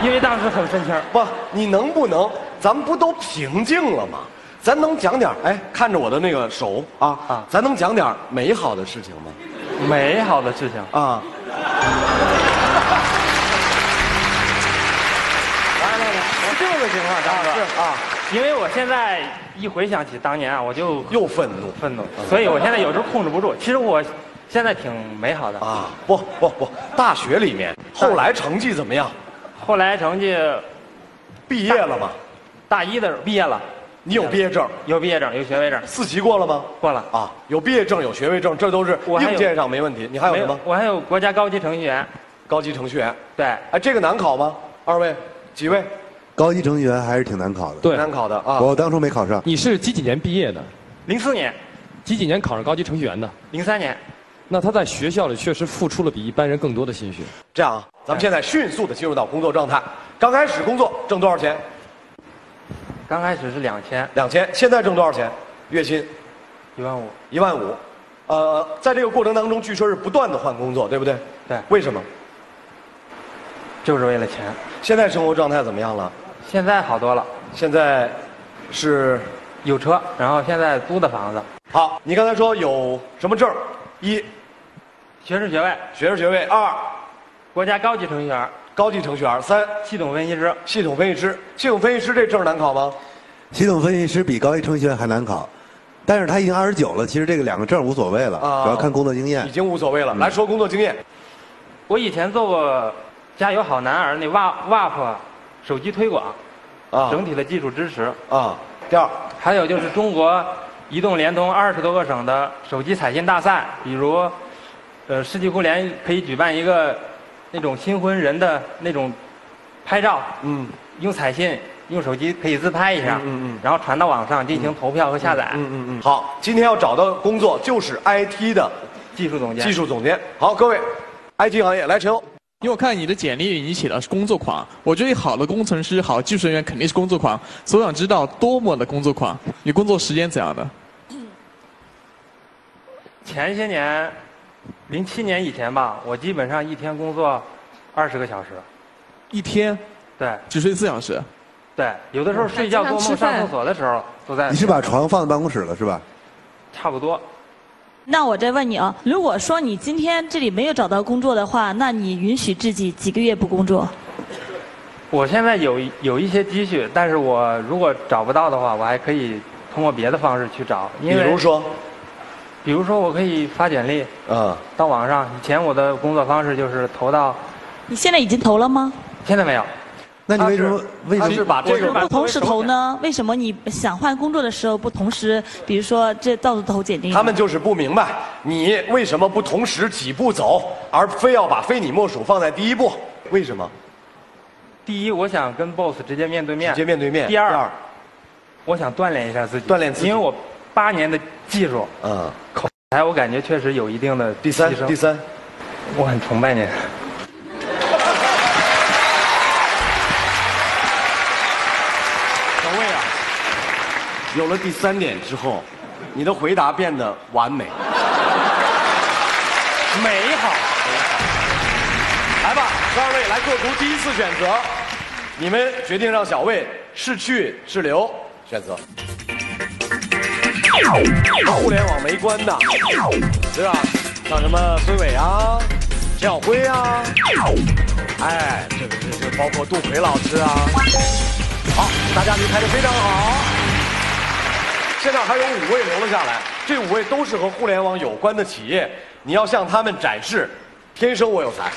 因为当时很愤青。 不，你能不能？咱们不都平静了吗？咱能讲点哎，看着我的那个手啊，咱能讲点美好的事情吗？ 美好的事情啊。 是这么个情况，张哥是啊，因为我现在一回想起当年啊，我就又愤怒， 所以我现在有时候控制不住。其实我现在挺美好的啊。不，大学里面后来成绩怎么样？ 后来成绩， 毕业了吗？ 大一的时候毕业了。 你有毕业证？ 有毕业证，有学位证。 4级过了吗？ 过了啊，有毕业证，有学位证，这都是硬件上没问题。你还有什么？ 我还有国家高级程序员。 高级程序员。 对。 哎，这个难考吗？二位，几位？ 高级程序员还是挺难考的。 对， 难考的啊。 我当初没考上。 你是几几年毕业的 ？04年。 几几年考上高级程序员的 ？03年。 那他在学校里确实付出了比一般人更多的心血。 这样啊，咱们现在迅速的进入到工作状态。刚开始工作挣多少钱？ 刚开始是2000。 2000，现在挣多少钱？月薪 ？15000。 15000。在这个过程当中，据说是不断的换工作，对不对？ 对。 为什么？ 就是为了钱。 现在生活状态怎么样了？ 现在好多了。 现在是有车，然后现在租的房子。 好，你刚才说有什么证？1， 学士学位。 学士学位。2， 国家高级程序员。 高级程序员。3， 系统分析师。 系统分析师。系统分析师这证难考吗？ 系统分析师比高级程序员还难考，但是他已经29了，其实这个2个证无所谓了，主要看工作经验。 已经无所谓了。来说工作经验。 我以前做过加油好男儿那 WAP 手机推广，整体的技术支持。 第2， 还有就是中国移动、联通20多个省的手机彩信大赛，比如，世纪互联可以举办一个那种新婚人的那种拍照，用彩信。用手机可以自拍一下，然后传到网上进行投票和下载。好，今天要找的工作就是 IT 的技术总监。技术总监，好，各位 ，IT 行业来陈欧。 因为我看你的简历里你写的是工作狂，我觉得好的工程师、好的技术人员肯定是工作狂，所以我想知道多么的工作狂，你工作时间怎样的？ 前些年，07年以前吧，我基本上一天工作20个小时。 一天？ 对。 只睡4小时？ 对，有的时候睡觉、做梦、上厕所的时候都在。 你是把床放在办公室了是吧？ 差不多。 那我再问你啊，如果说你今天这里没有找到工作的话，那你允许自己几个月不工作？ 我现在有一些积蓄，但是我如果找不到的话，我还可以通过别的方式去找。 比如说？ 比如说我可以发简历，到网上。以前我的工作方式就是投到。 你现在已经投了吗？ 现在没有。 那你为什么是把这个不同时投呢？为什么你想换工作的时候不同时，比如说这到处投简历？ 他们就是不明白，你为什么不同时几步走，而非要把非你莫属放在第一步？为什么？ 第一，我想跟 boss 直接面对面。 直接面对面。 第二，我想锻炼一下自己。 锻炼自己。 因为我8年的技术，口才我感觉确实有一定的提升。 第三， 我很崇拜您。 有了第3点之后，你的回答变得完美、 美好。 来吧，2位来做出第1次选择，你们决定让小魏是去是留，选择。互联网没关的，对吧？像什么孙伟啊、陈晓辉啊，哎，这包括杜奎老师啊。好，大家离开的非常好。现在还有5位留了下来，这5位都是和互联网有关的企业，你要向他们展示，天生我有才。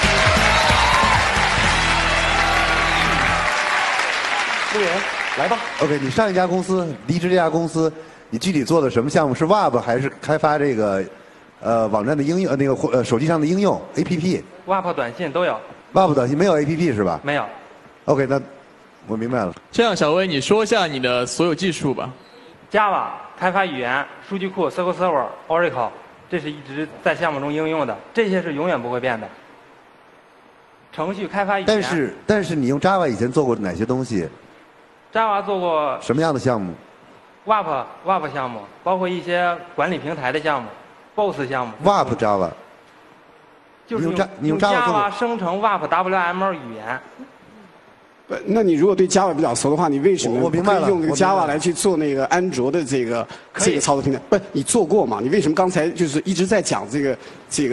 陆岩，来吧。 OK， 你上一家公司离职这家公司，你具体做的什么项目？是 Web 还是开发这个网站的应用？那个手机上的应用 APP？Web 短信都有。 Web 短信没有 APP 是吧？ 没有。 OK， 那我明白了。 这样，小薇，你说一下你的所有技术吧。 Java 开发语言、数据库、SQL Server、Oracle， 这是一直在项目中应用的，这些是永远不会变的。程序开发语言。 但是你用 Java 以前做过哪些东西 ？Java 做过什么样的项目 ？WAP 项目，包括一些管理平台的项目 ，BOSS 项目。 WAP Java。 就是用 Java 生成 WAP WML 语言。 那你如果对 Java 比较熟的话，你为什么我明白了不可以用这个 Java 来去做那个安卓的这个操作平台？不，你做过吗？你为什么刚才就是一直在讲这个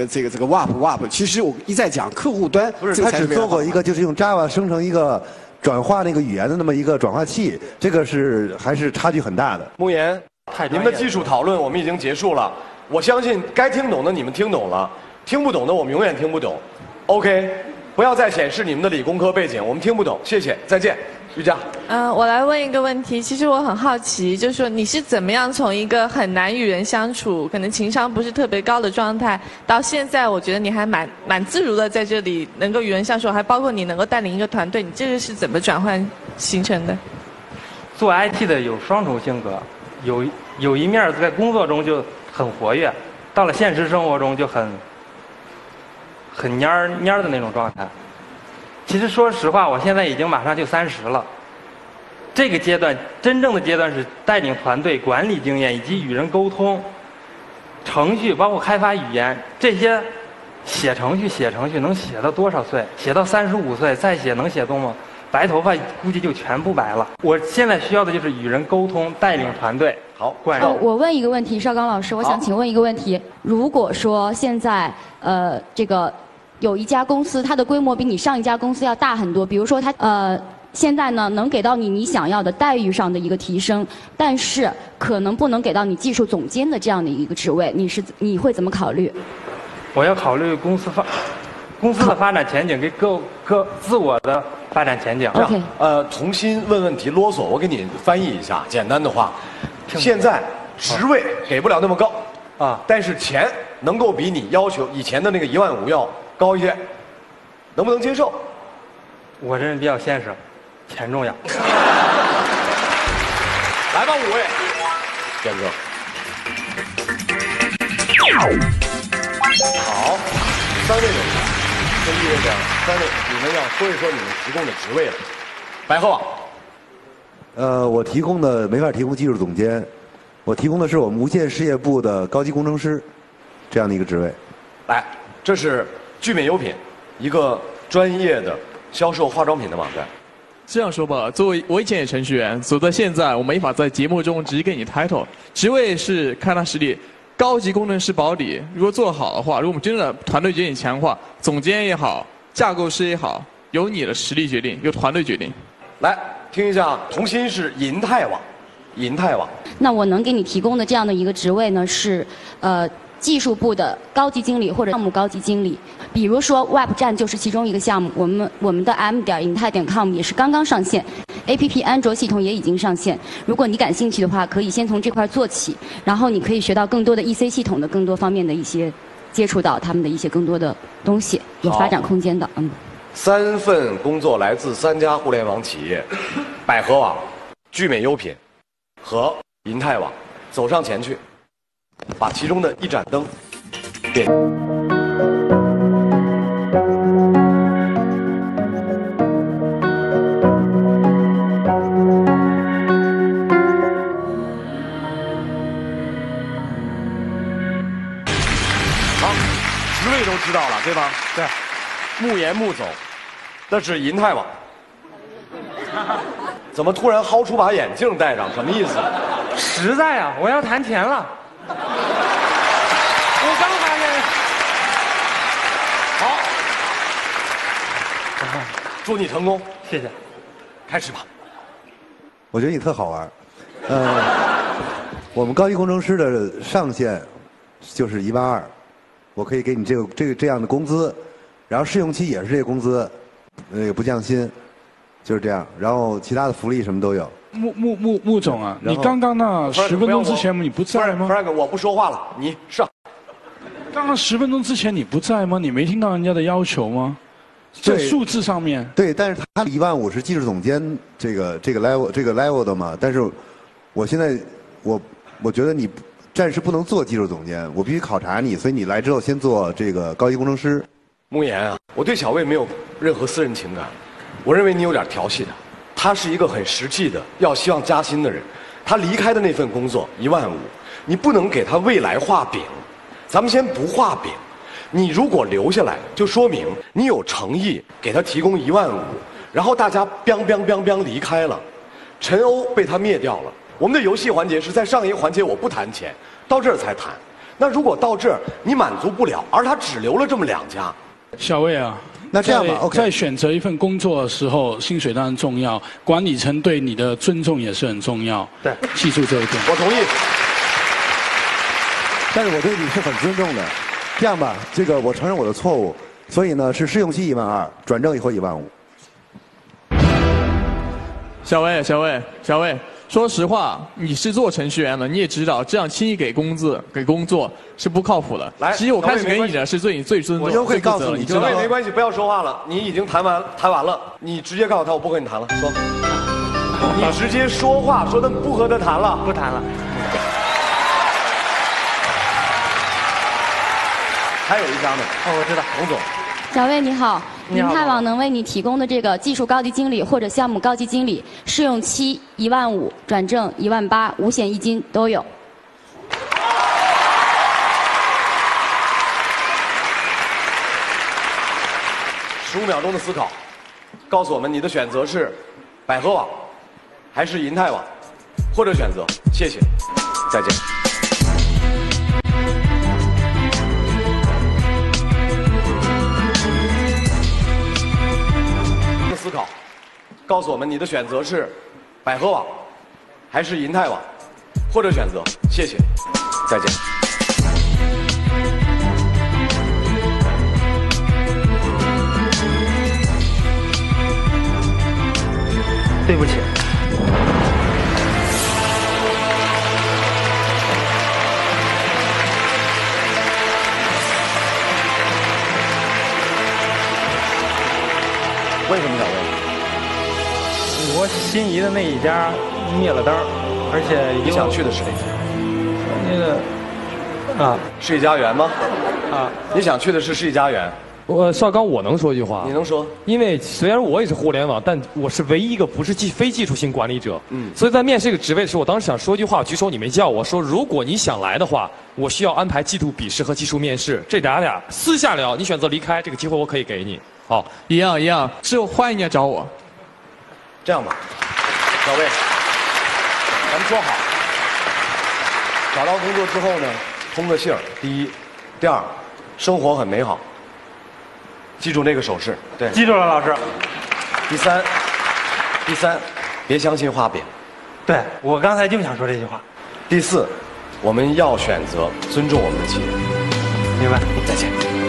WAP？ 其实我一再讲客户端， 不是他只做过一个，就是用 Java 生成一个转化那个语言的那么一个转化器，这个还是差距很大的。 慕言，你们的技术讨论我们已经结束了，我相信该听懂的你们听懂了，听不懂的我们永远听不懂。OK。不要再显示你们的理工科背景，我们听不懂，谢谢，再见，瑜伽。 我来问一个问题，其实我很好奇，就是说你是怎么样从一个很难与人相处，可能情商不是特别高的状态，到现在我觉得你还蛮自如的在这里能够与人相处，还包括你能够带领一个团队，你这个是怎么转换形成的？ 做 IT 的有双重性格，有一面在工作中就很活跃，到了现实生活中就很蔫儿的那种状态。其实说实话，我现在已经马上就30了。这个阶段，真正的阶段是带领团队、管理经验以及与人沟通、程序，包括开发语言这些。写程序能写到多少岁？写到35岁再写能写动吗？白头发估计就全部白了。我现在需要的就是与人沟通，带领团队。 好， 我问一个问题，绍刚老师，我想请问一个问题：如果说现在这个有一家公司，它的规模比你上一家公司要大很多，比如说它现在呢能给到你想要的待遇上的一个提升，但是可能不能给到你技术总监的这样的一个职位，你会怎么考虑？ 我要考虑公司的发展前景跟各自我的发展前景。 OK。重新问问题啰嗦，我给你翻译一下简单的话。现在职位给不了那么高啊，但是钱能够比你要求以前的那个15000要高一些，能不能接受？ 我这人比较现实，钱重要。 来吧，5位，建哥。好，3位人，这意味着3位你们要说一说你们提供的职位了。百合网。 我提供的没法提供技术总监，我提供的是我们无线事业部的高级工程师，这样的一个职位。 来，这是聚美优品，一个专业的销售化妆品的网站。 这样说吧，作为我以前也程序员，走到现在，我没法在节目中直接给你 title， 职位是看他实力。高级工程师保底，如果做得好的话，如果我们真的团队决定强化，总监也好，架构师也好，由你的实力决定，由团队决定。 来听一下，同心是银泰网，银泰网。 那我能给你提供的这样的一个职位呢，是技术部的高级经理或者项目高级经理。比如说 Web 站就是其中一个项目，我们的 m.intai.com 也是刚刚上线。APP 安卓系统也已经上线，如果你感兴趣的话，可以先从这块做起，然后你可以学到更多的 EC 系统的更多方面的一些，接触到他们的一些更多的东西，有发展空间的。 3份工作来自3家互联网企业：百合网、聚美优品和银泰网。走上前去，把其中的一盏灯点。都知道了，对吧？对，慕言慕总，那是银泰网。怎么突然薅出把眼镜戴上？什么意思？ 实在啊，我要谈钱了。我刚发现。好，祝你成功， 谢谢。 开始吧。 我觉得你特好玩。我们高级工程师的上限就是12000。我可以给你这样的工资，然后试用期也是这个工资，也不降薪，就是这样。然后其他的福利什么都有。 穆总啊，你刚刚那10分钟之前你不在吗 ？Frank， 我不说话了，你上。 刚刚10分钟之前你不在吗？你没听到人家的要求吗？在数字上面。 对，但是他15000是技术总监这个 level 的嘛。但是我现在我觉得你。暂时不能做技术总监，我必须考察你，所以你来之后先做这个高级工程师。 慕言啊，我对小魏没有任何私人情感，我认为你有点调戏他。他是一个很实际的，要希望加薪的人。他离开的那份工作15000，你不能给他未来画饼。咱们先不画饼，你如果留下来，就说明你有诚意给他提供15000， 然后大家离开了，陈欧被他灭掉了。我们的游戏环节是在上一个环节我不谈钱，到这儿才谈。那如果到这儿你满足不了，而他只留了这么2家， 小魏啊， 那这样吧，OK， 在选择一份工作的时候，薪水当然重要，管理层对你的尊重也是很重要。 对， 记住这一点。 我同意。 但是我对你是很尊重的。这样吧，这个我承认我的错误，所以呢是试用期12000，转正以后15000。 小魏，说实话，你是做程序员的，你也知道这样轻易给工作是不靠谱的。 来， 其实我开始给你的是对你最尊重、 我会告诉你， 小魏没关系，不要说话了，你已经谈完了，你直接告诉他我不和你谈了，说。你直接说话，说他不和他谈了， 不谈了。 还有一家呢， 我知道， 洪总。 小魏你好， 你好银泰网能为你提供的这个技术高级经理或者项目高级经理，试用期15000，转正18000，五险一金都有。 15秒钟的思考，告诉我们你的选择是百合网，还是银泰网，或者选择。谢谢，再见。思考，告诉我们你的选择是百合网，还是银泰网，或者选择。谢谢，再见。 对不起。 为什么想问？ 我心仪的那一家灭了灯，而且你想去的是哪家？ 那个啊， 世纪佳缘吗？ 啊， 你想去的是世纪佳缘。 邵刚，我能说一句话？ 你能说？ 因为虽然我也是互联网，但我是唯一一个不是非技术性管理者。所以在面试这个职位的时候，我当时想说一句话，举手你没叫我说，如果你想来的话，我需要安排季度笔试和技术面试，这俩私下聊，你选择离开，这个机会我可以给你。好， 一样，之后欢迎你来找我。 这样吧，小魏，咱们说好，找到工作之后呢，通个信儿，第一，第二，生活很美好。 记住那个手势，对， 记住了，老师。 第三，别相信画饼。 对，我刚才就想说这句话。 第四，我们要选择尊重我们的企业。 明白。 再见。